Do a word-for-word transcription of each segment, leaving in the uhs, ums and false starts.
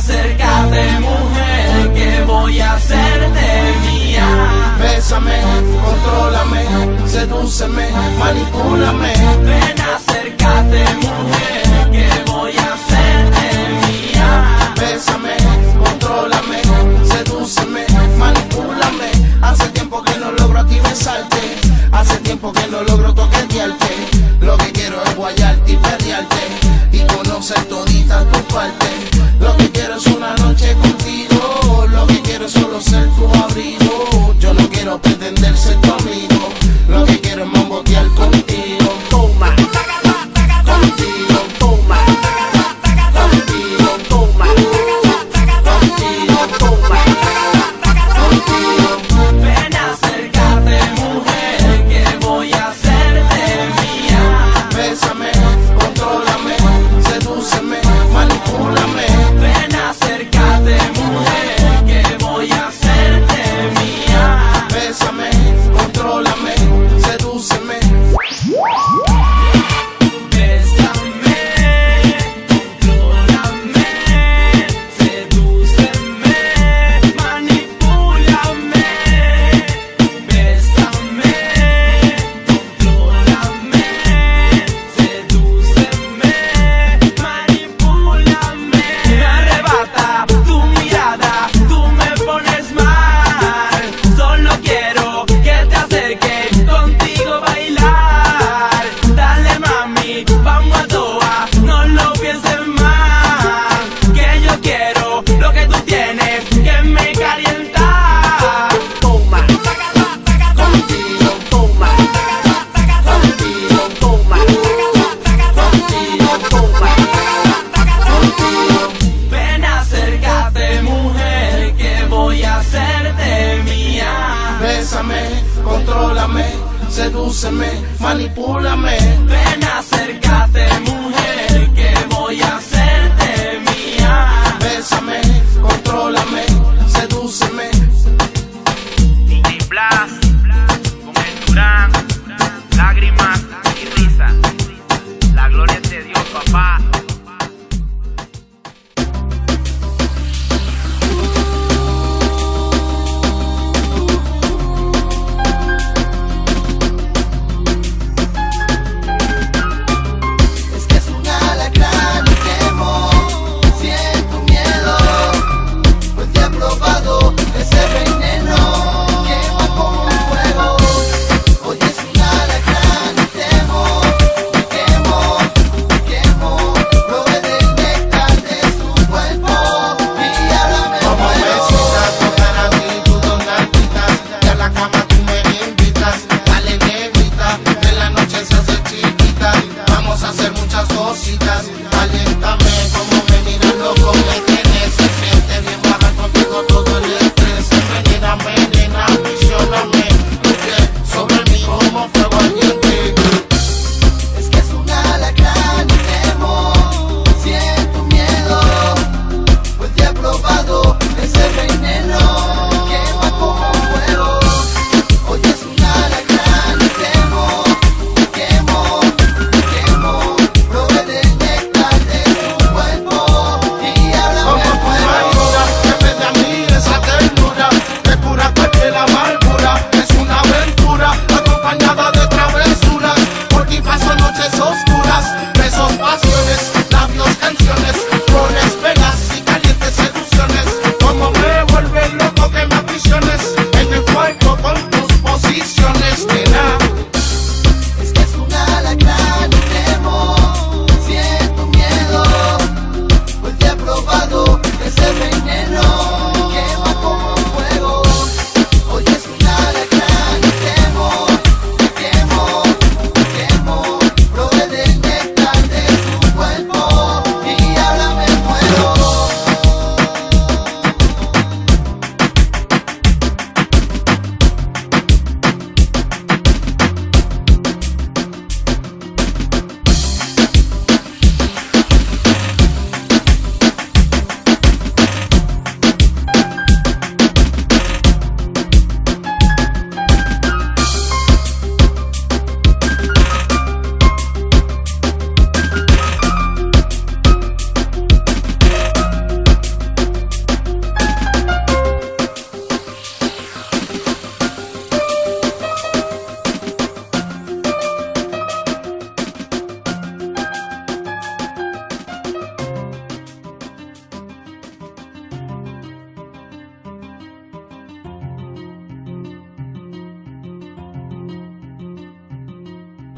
acércate, mujer, que voy a hacerte mía. Bésame, contrólame, sedúceme, manipúlame. Ven, acércate, mujer, que voy a hacerte mía. Bésame, contrólame, sedúceme, manipúlame. Hace tiempo que no logro a ti besarte, hace tiempo que no logro toquetearte. Lo que quiero es guayarte y perrearte y conocer toditas tus partes. Lo que quiero es una noche contigo, lo que quiero es solo ser tu abrigo. Yo no quiero pretender ser tu amigo, lo que quiero es mambotear contigo. Toma, contigo, toma, contigo, toma, contigo, toma, contigo. Ven, acércate, mujer, que voy a hacerte mía. Bésame, contrólame, sedúceme, manipúlame. Ven, acércate, mujer, que voy a hacerte mía. Bésame, contrólame, sedúceme. Bésame, contrólame, sedúceme, manipúlame. Bésame, contrólame, sedúceme, manipúlame. Me arrebata tu mirada, tú me pones mal. Solo quiero que te acerques, contigo bailar. Dale, mami, vamos a toa, no lo pienses más. Que yo quiero lo que tú tienes, que me calienta. Toma, contigo, toma, contigo, toma, contigo, toma, contigo. Ven, acércate, mujer, que voy a hacerte mía. Bésame, contrólame, sedúceme, manipúlame. Ven, acércate, mujer, que voy a hacerte mía. Bésame, contrólame, sedúceme. D J Blas, con el Durán, lágrimas y risa. La gloria es de Dios, papá.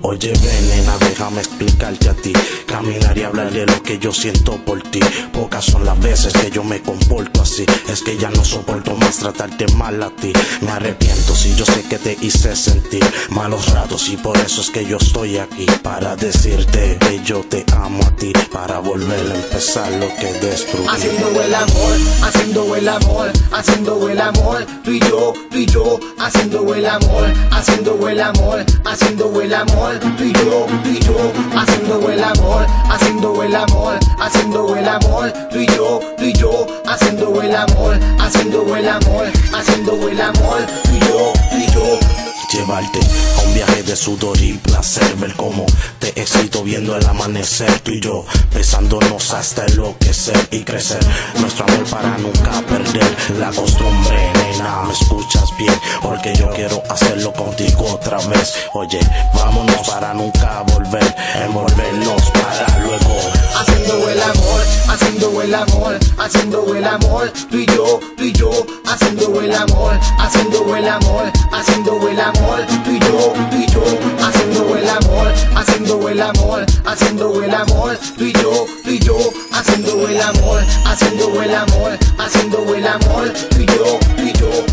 Oye, ven, nena, déjame explicarte a ti. Caminar y hablar de lo que yo siento por ti. Pocas son las veces que yo me comporto así. Es que ya no soporto más tratarte mal a ti. Me arrepiento si yo sé que te hice sentir malos ratos, y por eso es que yo estoy aquí, para decirte que yo te amo a ti, para volver a empezar lo que destruí. Haciendo el amor, haciendo el amor, haciendo el amor, tú y yo, tú y yo, haciendo el amor, haciendo el amor, haciendo el amor, tú y yo, tú y yo, haciendo el amor, haciendo el amor, haciendo el amor, tú y yo, tú y yo, haciendo el amor, haciendo el amor, haciendo el amor, tú y yo, tú y yo. Llevarte a un viaje de sudor y placer, ver cómo te excito viendo el amanecer, tú y yo besándonos hasta enloquecer y crecer nuestro amor para nunca perder la costumbre. Nena, me escuchas bien, porque yo quiero hacerlo contigo otra vez. Oye, vámonos para nunca volver, envolvernos para luego. Haciendo el amor, haciendo el amor, haciendo el amor, tú y yo, tú y yo, haciendo el amor, haciendo el amor, haciendo el amor, tú y yo, tú y yo, haciendo el amor, haciendo el amor, haciendo el amor, tú y yo, tú y yo, haciendo el amor, haciendo el amor, haciendo el amor, tú y yo, tú y yo.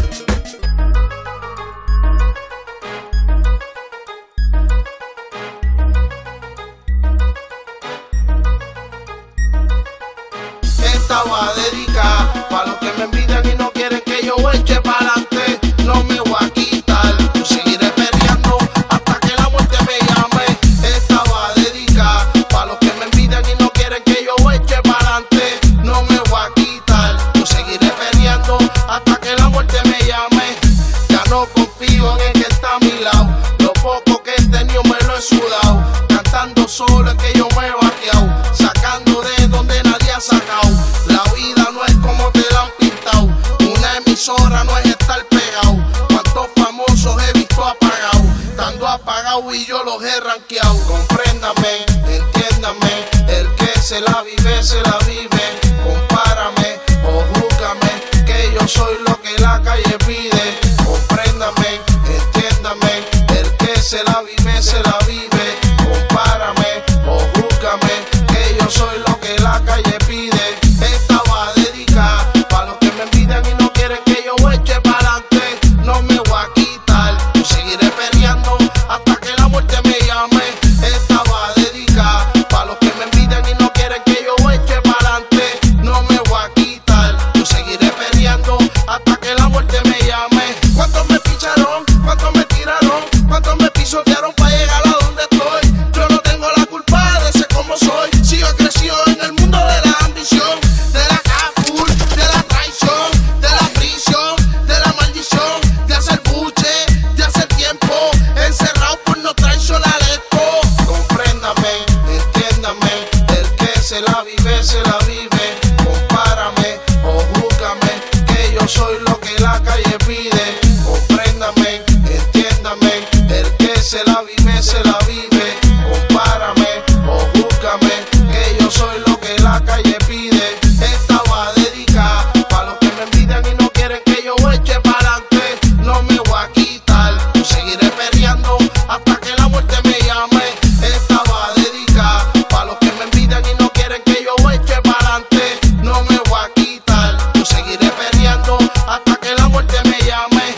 Esta va dedicada para los que me envidian y no quieren que yo eche para adelante. No me voy a quitar, yo seguiré peleando hasta que la muerte me llame. Esta va dedicada para los que me envidian y no quieren que yo eche para adelante. No me voy a quitar, yo seguiré peleando hasta que la muerte me llame. Ya no confío en el que está a mi lado, lo poco que he tenido me lo he sudado. Cantando solo es que yo me he vaqueado, sacando de donde nadie ha sacado. La vida no es como te la han pintado, una emisora no es estar pegado. Cuántos famosos he visto apagados, estando apagado y yo los he rankeado. Compréndame, entiéndame, el que se la vive, se la vive. Compárame o júzgame, que yo soy lo que la calle pide. Compréndame, entiéndame, el que se la vive, se la vive. Compárame o júzgame, que yo soy lo que la calle pide. Esta va dedicada para los que me envidian y no quieren que yo eche para adelante. No me voy a quitar, yo seguiré peleando hasta que la muerte me llame. Esta va dedicada para los que me envidian y no quieren que yo eche para adelante. No me voy a quitar, yo seguiré peleando hasta que la muerte me llame. ¿Cuántos me picharon? ¿Cuántos me tiraron? ¿Cuántos me pisotearon para llegar a donde estoy? Yo no tengo la culpa de ser como soy. Si yo he crecido en el mundo de la ambición, de la caful, de la traición, de la prisión, de la maldición, de hacer buche, de hacer tiempo, encerrado por no traicionar esto. Compréndame, entiéndame, el que se la vive, se la vive. Compárame o júzgame, que yo soy lo que la calle pide. Compréndame, entiéndame, el que se la vive, se la vive. Compárame o júzgame, que yo soy lo que la calle pide. Esta va dedicada para los que me envidian y no quieren que yo eche para adelante. No me voy a quitar, yo seguiré peleando hasta que la muerte me llame. Esta va dedicada para los que me envidian y no quieren que yo eche para adelante. No me voy a quitar, yo seguiré peleando hasta que la muerte me llame.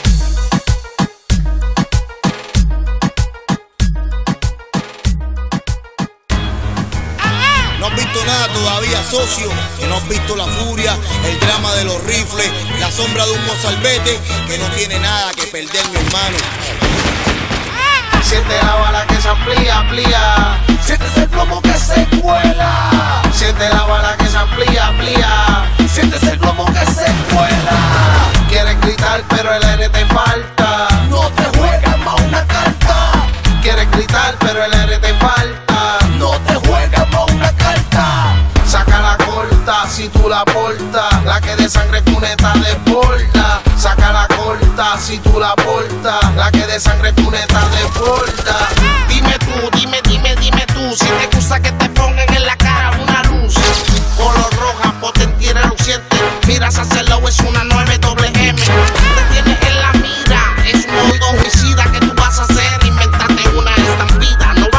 No has visto nada todavía, socio, que no has visto la furia, el drama de los rifles, la sombra de un mozalbete que no tiene nada que perder, mi hermano. Siente la bala que se amplía, amplía. Sientes el plomo que se cuela, Siente la bala que se amplía, amplía. sientes el plomo que se cuela. Quieres gritar pero el aire te falta. No te juegas más una carta, Quieres gritar pero el aire te falta. no te juegas más una carta. Saca la corta si tú la portas, la que de sangre cuneta desborda. Saca la corta si tú la portas, la que de sangre cuneta desborda. Dime tú, dime, dime, dime tú, si te gusta que te pongan en la cara una luz color roja, potente y reluciente. Miras hacia el lado, es una nueve doble M. Te tienes en la mira, es un oído homicida que tú vas a hacer. Invéntate una estampida, no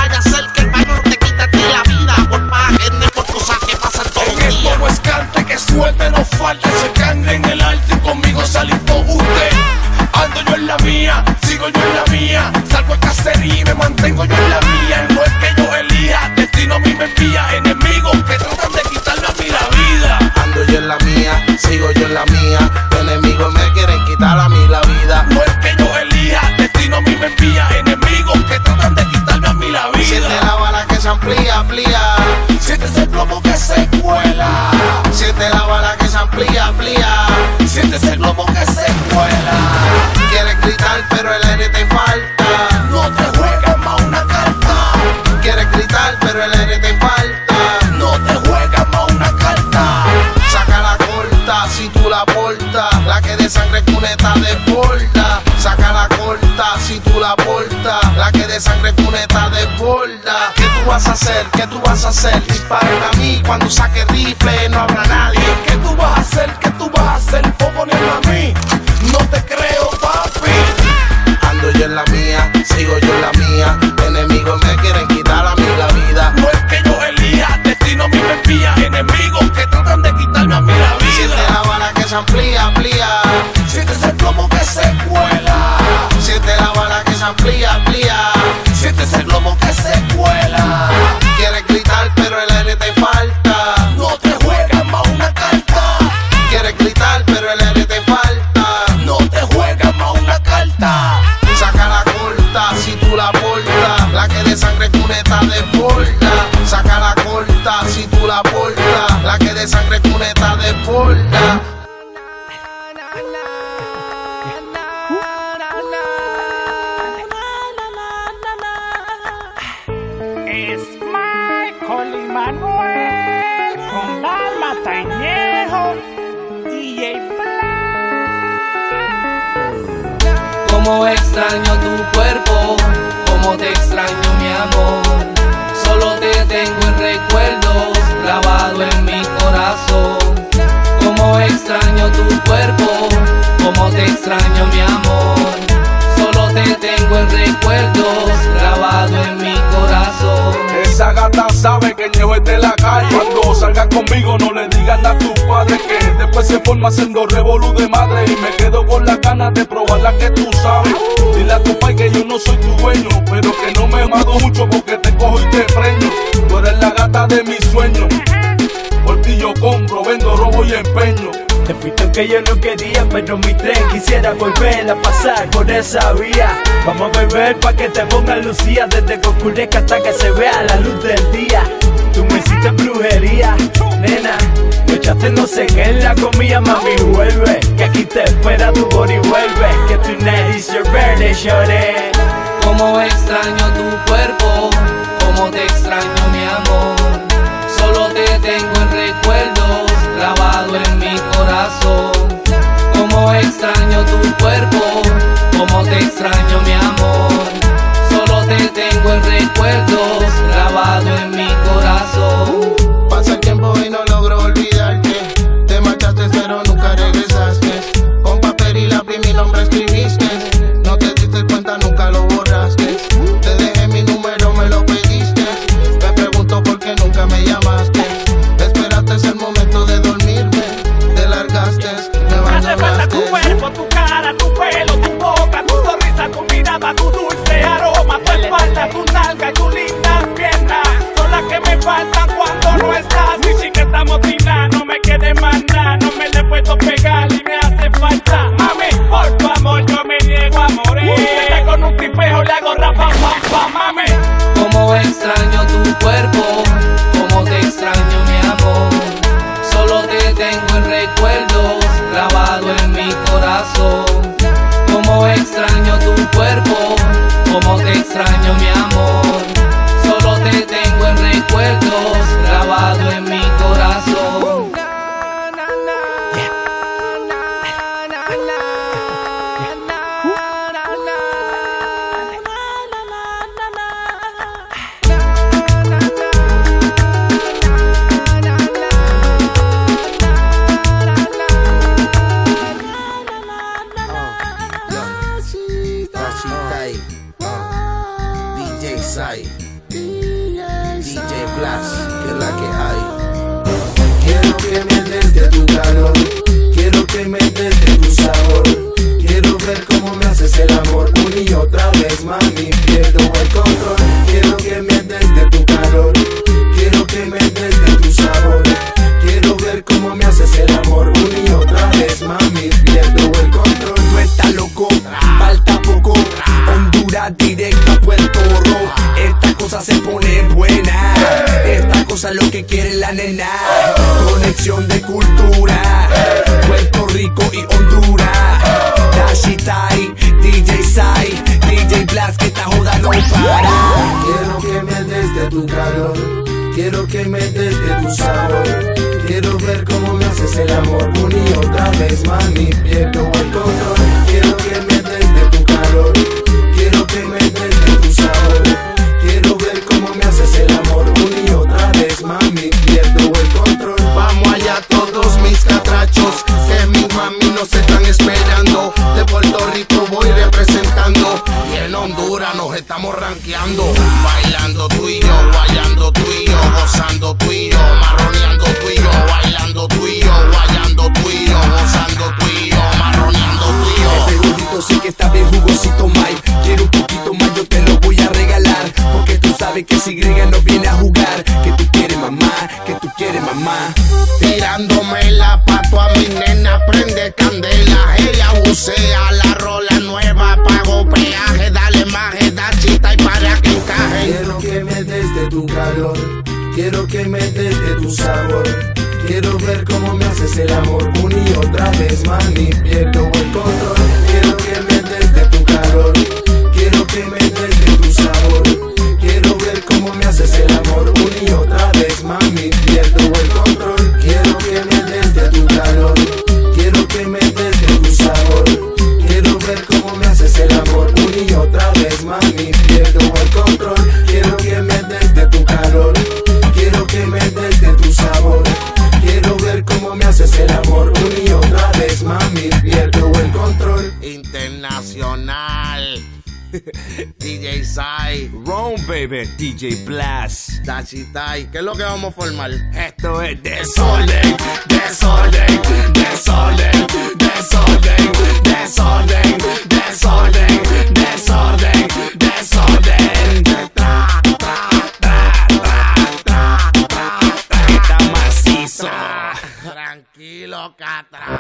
la mía, sigo yo en la mía. Salgo a cacería y me mantengo yo en la mía. No es que yo elija, destino a mí me envía. Enemigos que tratan de quitarme a mí la vida. Ando yo en la mía, sigo yo en la mía. Los enemigos me quieren quitar a mí la vida. No es que yo elija, destino a mí me envía. Enemigos que tratan de quitarme a mí la vida. Siente la bala que se amplía, amplía. Siente ese plomo que se cuela. Siente la bala que se amplía, amplía. Siente ese plomo que se cuela. Quieres gritar pero el aire te falta. No te juegues más una carta. Quieres gritar pero el aire te falta. No te juegues más una carta. Saca la corta si tú la portas. La que de sangre cuneta desborda. Saca la corta si tú la portas. La que de sangre cuneta desborda. ¿Qué tú vas a hacer? ¿Qué tú vas a hacer? Disparen a mí cuando saque rifle, no habrá nadie. ¿Qué tú vas a hacer? ¿Qué tú vas a hacer? ¿Por ponerme a mí? No te creo, papi. Ando yo en la mía, sigo yo en la mía. Enemigos me quieren quitar a mí la vida. No es que yo elija, destino a mí me envía. Enemigos que tratan de quitarme a mí la vida. Siente la bala que se amplía, amplía. Siente ese plomo que se cuela. Siente la bala que se amplía, amplía. Siente ese plomo que se cuela. Quieres gritar pero el aire te falta. No te juegues más una carta. Quieres gritar pero el aire te falta. No te juegues más una carta. Saca la corta si tú la portas. La que de sangre cuneta desborda. Saca la corta si tú la portas. La que de sangre cuneta desborda. Es Michael y Manuel con Alma Tañejo, D J Blas. Como extraño tu cuerpo, como te extraño mi amor. Solo te tengo en recuerdos, grabado en mi corazón. Como extraño tu cuerpo, como te extraño mi amor. Solo te tengo en recuerdos, grabado en mi corazón. Esa gata sabe que Ñejo es de la calle. Cuando salgas conmigo no le digas a tu padre que después se forma haciendo revolú de madre. Y me quedo con las ganas de probar la que tú sabes. Dile a tu pai que yo no soy tu dueño, pero que no me mato mucho porque te cojo y te preño. Tú eres la gata de mis sueños. Por ti yo compro, vendo, robo y empeño. Te fuiste aunque yo no quería, pero mi tren quisiera volver a pasar por esa vía. Vamos a beber pa' que te ponga lucía, desde que oscurezca hasta que se vea la luz del día. Tú me hiciste brujería, nena. Me echaste no sé qué en la comida, mami, vuelve. Que aquí te espera tu body, vuelve. Que tonight is your birthday, shorty. Como extraño tu cuerpo, como te extraño mi amor. Solo te tengo en recuerdos, grabado en mi corazón. Como extraño tu cuerpo, como te extraño mi amor. Solo te tengo en recuerdos, grabado en mi corazón. Pasa el tiempo y no logro olvidarte. Te marchaste pero nunca regresaste. Con papel y lápiz mi nombre escribiste. No te diste cuenta, nunca lo borraste. Te dejé mi número, me lo pediste. Me pregunto por qué nunca me llamaste. Esperaste el momento de dormirme. Te largaste, me Hace falta tu abandonaste. cuerpo, tu cara, tu pelo, tu boca, tu sonrisa, tu mirada, tu dulce aroma, tu espalda, tu nalga y tu linda pierna. Son las que me faltan cuando no estás. Mi chiquita motina, no me quede más nada. No me le puedo pegar y me hace falta. Mami, por tu amor yo me niego a morir. Te con un tipejo le hago rapa, pam, pam, mami. Como extraño tu cuerpo, como te extraño mi amor. Solo te tengo en recuerdos, grabado en mi corazón. Como extraño tu cuerpo, como te extraño mi amor. Solo te tengo en recuerdos, grabado en mi corazón. D J Sai, D J Blas, que es la que hay. Quiero que me des de tu calor, quiero que me des de tu sabor. Quiero ver cómo me haces haces el amor una y otra vez, mami, pierdo el control. Quiero que me des de tu calor, quiero que me des de tu sabor. Quiero ver cómo me haces el amor una y otra vez, mami, pierdo el control. No estás loco, falta poco. Honduras directa a Puerto Rico. Esta cosa se pone buena. Esta cosa es lo que quiere la nena. Conexión de cultura, Puerto Rico y Honduras. Dashitai, D J Sai, D J Blast, que esta joda no para. Quiero que me des de tu calor, quiero que me des de tu sabor. Quiero ver cómo me haces el amor una y otra vez, mami, pierdo el control. Quiero que me des de tu calor, quiero que me des de tu sabor. Quiero ver cómo me haces el amor una y otra vez, mami, pierdo el control. Vamos allá todos mis catrachos, que mis mami nos están esperando. De Puerto Rico voy representando y en Honduras nos estamos rankeando. Bailando tú y yo, guayando tú y yo, gozando tú y yo, marroneando tú y yo, bailando tú y yo, guayando tú y yo, gozando tú y yo, marroneando tú y yo. Este gordito sí que está bien jugosito, Mike. Quiero un poquito más, yo te lo voy a regalar. Porque tú sabes que si Grega no viene a jugar. Que tú quieres mamá, que tú quieres mamá. Tirándome la pato a mi nena, prende candela. Ella bucea la rola nueva, pago peaje, dale maje, da chita y para que encaje. Quiero que me des de tu calor, quiero que me des de tu sabor. Quiero ver cómo me haces el amor una y otra vez, mami, pierdo el control. Quiero que me des de tu calor, quiero que me des de tu sabor. Quiero ver cómo me haces el amor una y otra vez, mami, pierdo el control. Quiero que me des de tu calor, quiero que me des de tu sabor. Quiero ver cómo me haces el amor una y otra vez, mami, pierdo el control. Quiero que me des de tu calor, quiero que me des de tu sabor. Quiero ver cómo me haces el amor una y otra vez, mami, pierdo el control. Internacional. D J Sai, Rome, baby, D J Blast. Dashitai, ¿qué es lo que vamos a formar? Esto es desorden, desorden, desorden, desorden, desorden, desorden, desorden, desorden. Tra, tra, tra, tra, tra, tra, tra. Está macizo. Tranquilo, Catra.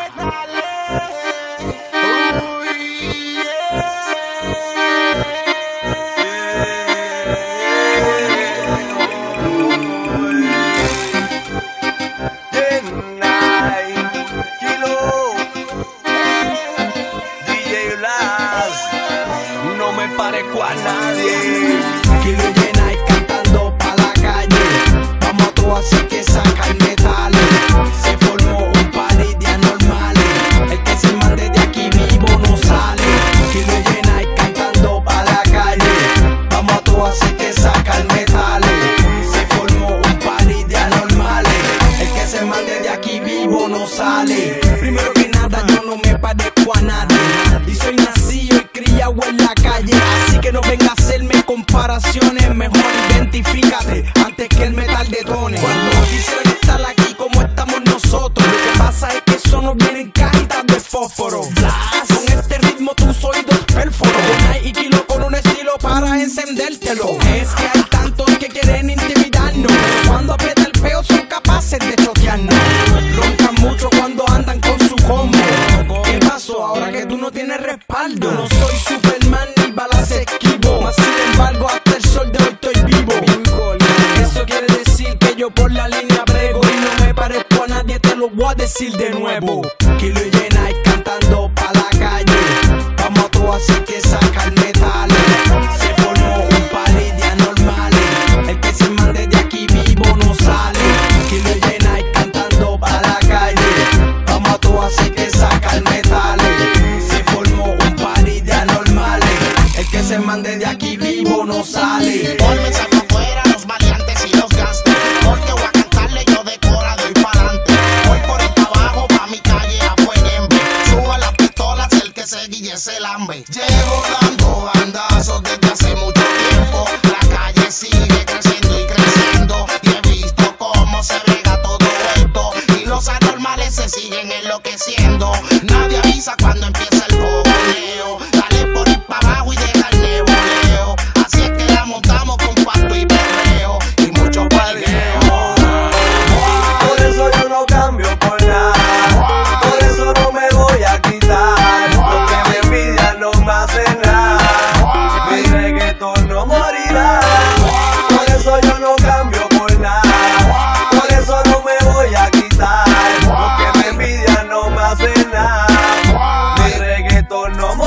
No me parezco a nadie. Kilo llena y cantando pa' la calle. Vamos a todo así que saca el metal. Se formó un party de anormales. El que se mande de aquí vivo no sale. Kilo llena y cantando pa' la calle. Vamos a todo así que saca el metal. Se formó un party de anormales. El que se mande de aquí vivo no sale. Primero que nada yo no me parezco a nadie. Y soy nacido y criado en la calle. Así que no venga a hacerme comparaciones. Mejor identifícate antes que el metal detone. Cuando quisieran estar aquí como estamos nosotros, lo que pasa es que eso no viene en cajitas de fósforo. Blast. Con este ritmo tus oídos pérforos. Donai y Kilo con un estilo para encendértelo. Es que hay tantos que quieren intimidarnos. Cuando aprieta el peo son capaces de chotearnos. Roncan mucho cuando andan con su combo. ¿Qué pasó ahora que tú no tienes respaldo? No soy Superman ni balas esquivo, mas sin embargo hasta el sol de hoy estoy vivo. Eso quiere decir que yo por la línea brego y no me parezco a nadie, te lo voy a decir de nuevo. Kilo llena y cantando pa' la calle. Vamos a todo así que saca el metal. Se formó un party de anormales. El que se mande de aquí vivo no sale. Kilo llena y cantando pa' la calle. Vamos a todo así que saca el metal. Se formó un party de anormales. El que se mande de aquí vivo no sale. Por me saco afuera los variantes y los gastos. Porque voy a cantarle yo de cora, doy pa'lante. Voy por el trabajo pa' mi calle a Fuenembe. Suba las pistolas el que se guille se lambe. Llevo dando bandazos desde hace mucho tiempo. La calle sigue creciendo y creciendo. Y he visto cómo se brega todo esto. Y los anormales se siguen enloqueciendo. Nadie avisa cuando empieza el fogoneo.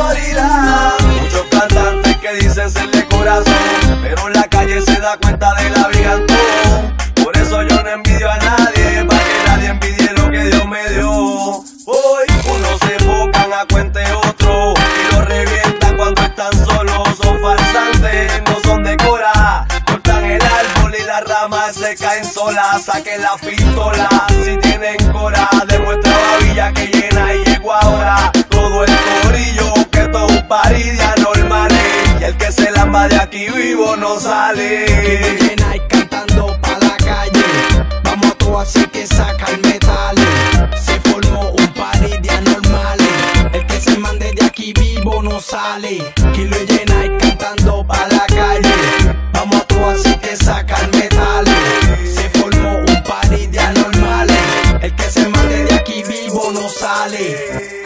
autoridad. Muchos cantantes que dicen ser de corazón, pero en la calle se da cuenta de la brigantón. Por eso yo no envidio a nadie, para que nadie envidie lo que Dios me dio. Hoy unos se enfocan a cuente otro y lo revientan cuando están solos. Son farsantes, no son de cora. Cortan el árbol y las ramas se caen solas. Saquen la pistola si tienen cora. Demuestra babilla que llena y llegó ahora. Todo el corillo que todo un party de anormales. Y el que se lamba de aquí vivo no sale. Que llena y cantando pa' la calle. Vamos a todo así que sacan metales. Se formó un party de anormales. El que se mande de aquí vivo no sale. Que lo llena y cantando pa' la calle. Vamos a todo así que sacan metales. Se formó un party de anormales. El que se mande de aquí vivo no sale.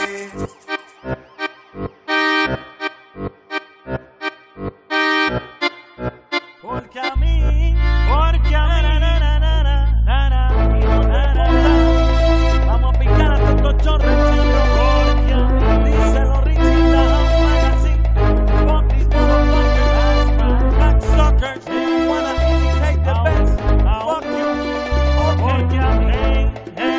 Porque a mí, porque a mí, na, na, na, na, na, na, y no te importa. Vamos a picar a tanto chorro chino. Porque a mí, dice los Richie Down Magazine. Fuck these motherfuckers, that's my black suckers. They wanna imitate the best. Fuck you. Porque a mí,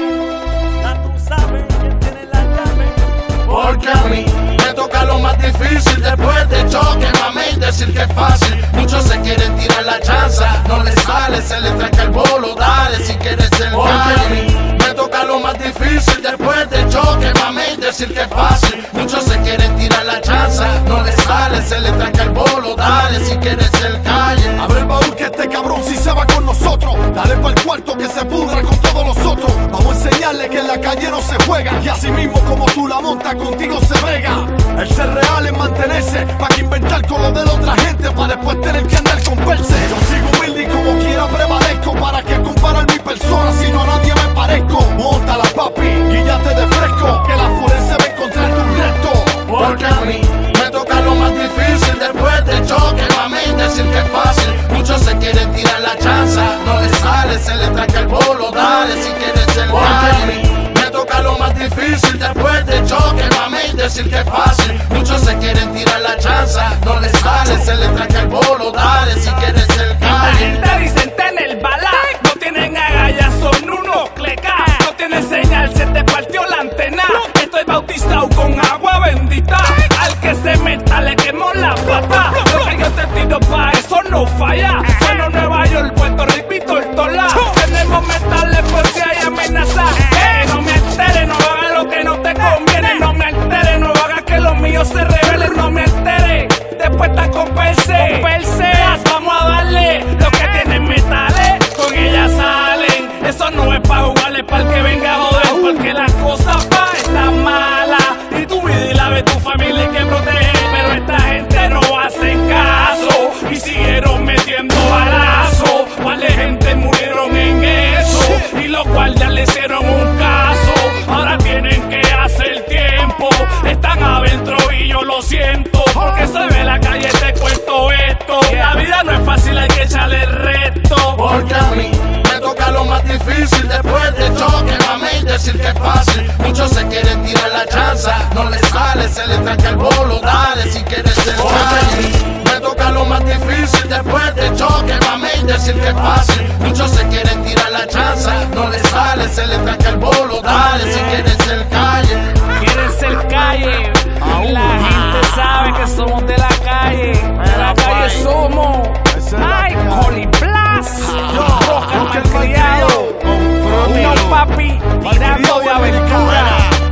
hey, ya tú sabes quién tiene la llave. Porque a mí me toca lo más difícil después de choque, mami, decir que es fácil. Muchos se quieren tirar la chanza, no les sale, se les tranca el bolo, dale si quieres ser Porque a mí me toca lo más difícil después de choque, mami, decir que es fácil. Muchos se quieren tirar la chanza, no les sale, se les tranca el bolo, dale si quieres ser calle. Abre el baúl que este cabrón si se va con nosotros. Dale pa'l cuarto que se pudra con todos los otros. Vamos a enseñarle que en la calle no se juega. Y así mismo como tú la montas, contigo se brega. El ser real es mantenerse, pa' que inventar con lo de la otra gente, pa' después tener que andar con perse. Yo sigo humilde y como quiera prevalezco. ¿Para qué comparar mi persona si no a nadie me parezco? Móntala papi, guíllate de fresco, que la forense va a encontrar tu resto. Porque a mí me toca lo más difícil después de choque, mami, decir que es fácil. Muchos se quieren tirar la chanza, no les sale, se les tranca el bolo, dale si quieres ser Porque a mí me toca lo más difícil después de choque, mami, decir que es fácil. Muchos se quieren tirar la chanza, no les sale, se les tranca el bolo, dale si quieres ser La gente calle. dicen en el bala, no tienen agallas, son unos clecas. No tienen señal, se te partió la antena. Estoy bautizado con agua bendita. Al que se meta le quemo la pata. Lo que yo te tiro pa' eso no falla. Sueno Nueva York, Puerto Rico y Tortola. Tenemos metales por si hay amenaza. Que no me altere, no hagas lo que no te conviene. No me altere, no hagas que los míos se rebelen. No me altere, después está con perse. Perseas, vamos a darle. Lo que tienen metales, con ellas salen. Eso no es pa' jugarle, pa' el que venga a joder. Porque las cosas pa' están malas. Y tu vida y la de tu familia hay que proteger. Pero esta gente no hace caso. Y siguieron metiendo balazos. ¿Cuál de gente murieron en eso? Y los guardias le hicieron un caso. Ahora tienen que hacer tiempo. Están adentro y yo lo siento. Porque se ve la calle, te cuento esto. La vida no es fácil, hay que echarle el resto. Porque a mí me toca lo más difícil después de choque, mami, decir que es fácil. Muchos se quieren tirar la chanza, no les sale, se les tranca el bolo, dale si quieres ser calle. Me toca lo más difícil después de choque, mami, decir que es fácil. Muchos se quieren tirar la chanza, no les sale, se les tranca el bolo, dale si quieres ser calle. Quieren ser calle. La gente sabe que somos de la calle. De la calle somos. Ay, Coli Blas. Roca malcriado. Unos papi tirando de aventura.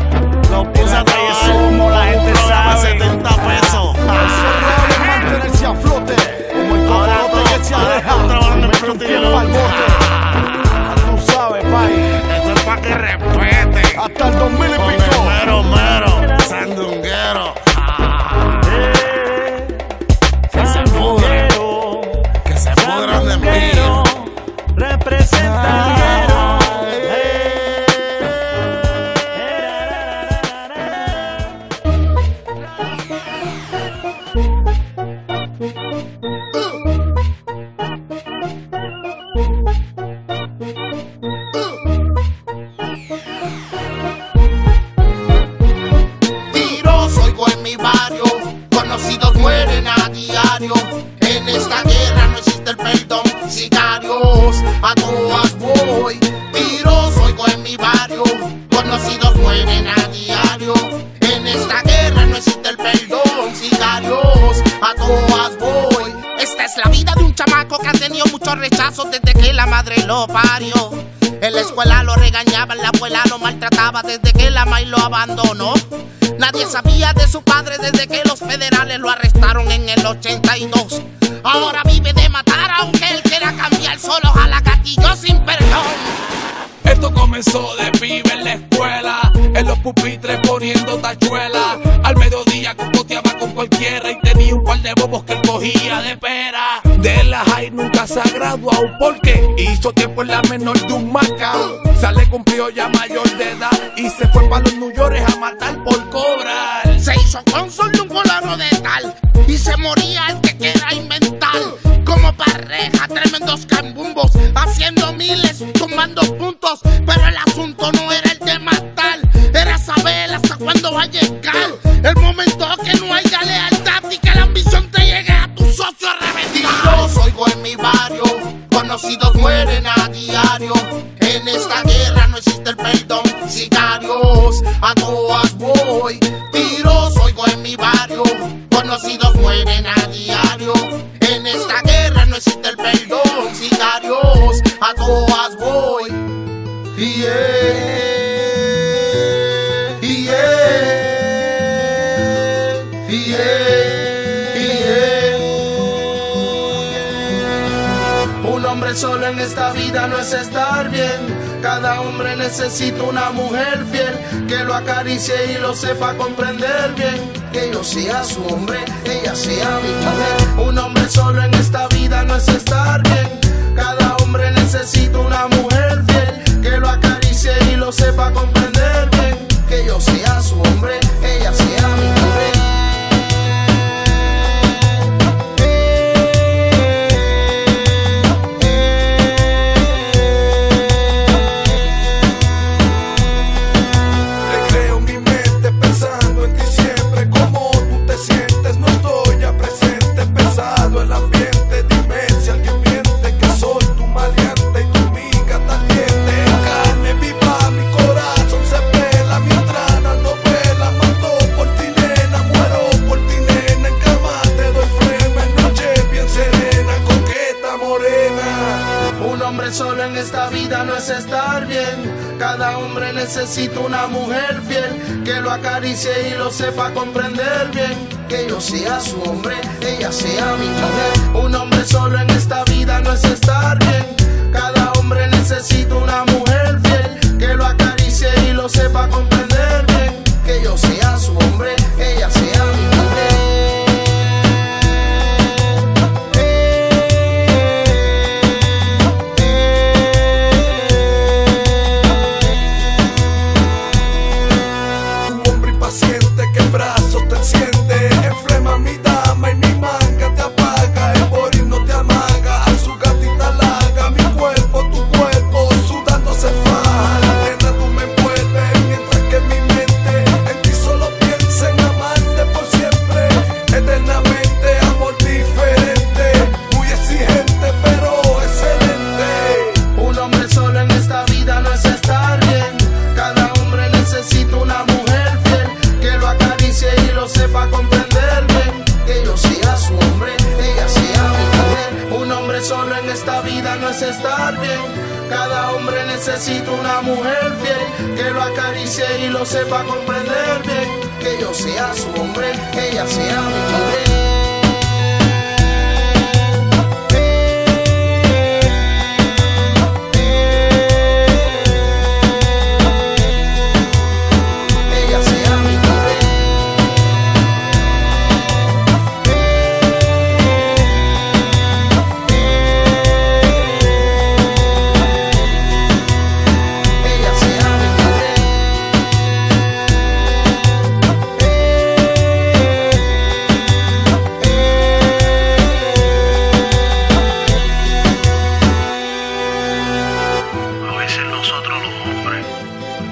De la calle somos, la gente sabe. setenta pesos. El ser real es mantenerse a flote. Como el cocote que se aleja. Mete un pie pa'l bote. Tú sabes, pai. Esto es pa' que respete. Hasta el dos mil y Con pico. el mero mero, sandunguero. Que se pudran. Que se pudran de mí. Representa el guero. Conocidos mueren a diario. En esta guerra no existe el perdón. Sicarios, a todas voy. Tiros oigo en mi barrio. Conocidos mueren a diario. En esta guerra no existe el perdón. Sicarios, a todas voy. Esta es la vida de un chamaco que ha tenido muchos rechazos desde que la madre lo parió. En la escuela lo regañaban, la abuela lo maltrataba desde que la maíz lo abandonó. Nadie sabía de su padre desde que los federales lo arrestaron en el ochenta y dos. Ahora vive de matar aunque él quiera cambiar, solo jala gatillo sin perdón. Esto comenzó de pibe en la escuela, en los pupitres poniendo tachuela. Al mediodía cocoteaba con cualquiera y tenía un par de bobos que él cogía de pera. De la high nunca se ha graduado porque hizo tiempo en la menor de un Macao. Sale cumplió ya mayor de edad y se fue para los New York a matar por cobrar. Se hizo cónsul de un fulano de tal y se moría el que quiera inventar. Como pareja, tremendos cambumbos, haciendo miles, tomando puntos. Pero el asunto no era el de matar, era saber hasta cuándo va a llegar el momento que no haya lealtad y que la ambición te llegue a tu socio a reventar. Yo oigo en mi barrio, conocidos mueren a diario. En esta guerra no existe el perdón. Sicarios, a todas voy. Tiros oigo en mi barrio, conocidos mueren a diario. En esta guerra no existe el perdón. Sicarios, a todas voy. Yeah, yeah, yeah, yeah. Un hombre solo en esta vida no es estar bien. Cada hombre necesita una mujer fiel que lo acaricie y lo sepa comprender bien. Que yo sea su hombre, ella sea mi mujer. Un hombre solo en esta vida no es estar bien. Cada hombre necesita una mujer fiel que lo acaricie y lo sepa comprender bien. Que yo sea su hombre, ella sea mi mujer. Solo en esta vida no es estar bien. Cada hombre necesita una mujer fiel que lo acaricie y lo sepa comprender bien. Que yo sea su hombre, ella sea mi mujer. Un hombre solo en esta vida no es estar bien. Cada hombre necesita una mujer fiel que lo acaricie y lo sepa comprender bien. Que yo sea su hombre, ella sea mi mujer. Estar bien, cada hombre necesita una mujer fiel que lo acaricie y lo sepa comprender bien. Que yo sea su hombre, ella sea mi mujer.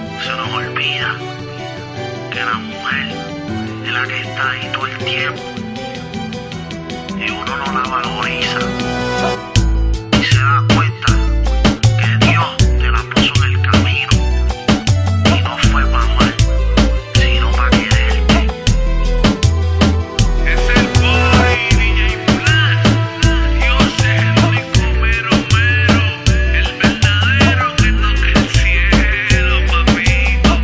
Que la mujer es la que está ahí todo el tiempo. uno no la valoriza y se da cuenta que Dios te la puso en el camino y no fue para mal, sino para quererte. Es el boy D J Blas, Dios es el único mero mero, el verdadero que toca el cielo, papito.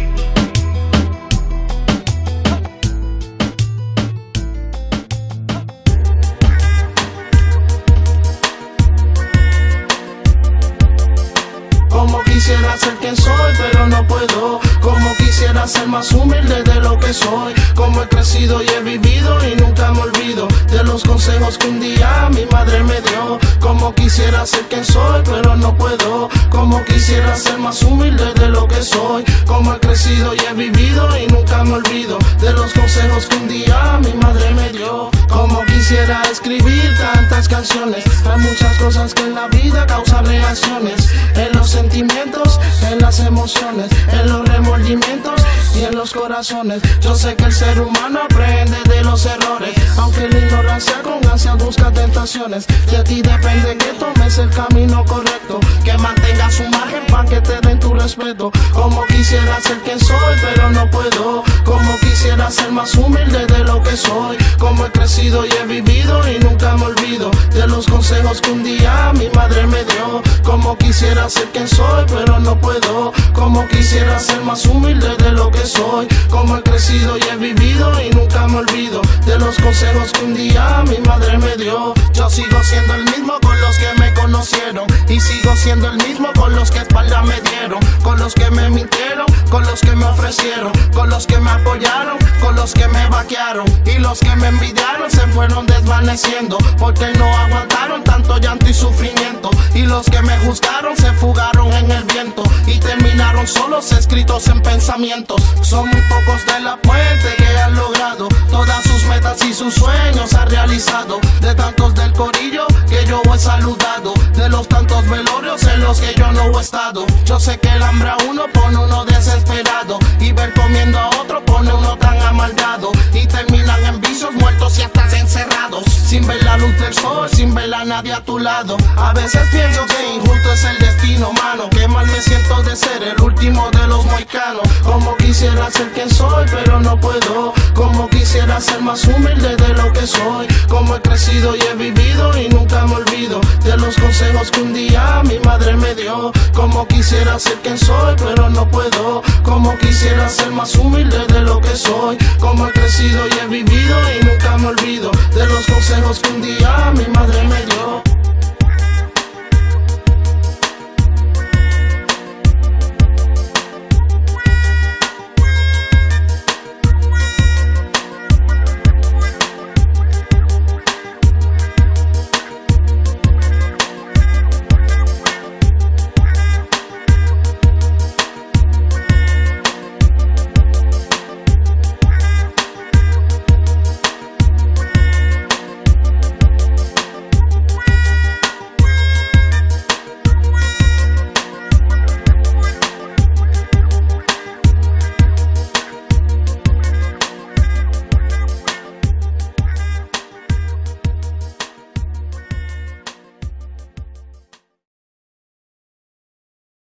Como quisiera ser quien soy, pero no puedo. Como quisiera ser más humilde de lo que soy. Como he crecido y he vivido y nunca me olvido de los consejos que un día mi madre me dio. Como quisiera ser quien soy, pero no puedo. Como quisiera ser más humilde de lo que soy. Como he crecido y he vivido y nunca me olvido de los consejos que un día mi madre me dio. Como quisiera escribir tantas canciones. Hay muchas cosas que en la vida causan reacciones. En los sentimientos, en las emociones, en los remordimientos y en los corazones. Yo sé que el ser humano aprende de los errores, aunque la ignorancia con ansia busca tentaciones. De ti depende que tomes el camino correcto, que mantengas su margen para que te den tu respeto. Como quisiera ser quien soy, pero no puedo. Como quisiera ser más humilde de lo que soy. Como he crecido y he vivido y nunca me olvido de los consejos que un día mi madre me dio. Como quisiera ser quien soy, pero no puedo. Como quisiera ser más humilde de lo que soy. Como he crecido y he vivido y nunca me olvido de los consejos que un día mi madre me dio. Yo sigo siendo el mismo con los que me conocieron y sigo siendo el mismo con los que espalda me dieron, con los que me mintieron, con los que me ofrecieron, con los que me apoyaron, con los que me vaquearon y los que me envidiaron se fueron desvaneciendo porque no aguantaron tanto llanto y sufrimiento. Y los que me juzgaron se fugaron en el viento y terminaron solos escritos en pensamientos. Son muy pocos de la muerte que han logrado todas sus metas y sus sueños ha realizado. De tantos del corillo que yo he saludado, de los tantos velorios en los que yo no he estado. Yo sé que el hambre a uno pone uno desesperado y ver comiendo a otro pone uno tan amargado y terminan en vicios, muertos y hasta encerrados, sin ver la luz del sol, sin ver a nadie a tu lado. A veces pienso que injusto es el destino, mano. Qué mal me siento de ser el último de los moicanos. Como quisiera ser quien soy, pero no puedo. Como quisiera ser más humilde de lo que soy. Como he crecido y he vivido y nunca me olvido de los consejos que un día mi madre me dio. Como quisiera ser quien soy, pero no puedo. Como quisiera ser más humilde de lo que soy. Como he crecido y he vivido y nunca me olvido de los consejos que un día mi madre me dio.